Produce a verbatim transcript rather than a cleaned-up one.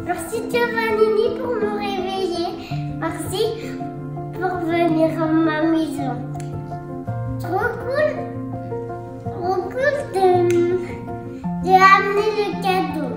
Merci Giovannini pour me réveiller. Merci pour venir à ma maison. Trop cool, trop cool de, de amener le cadeau.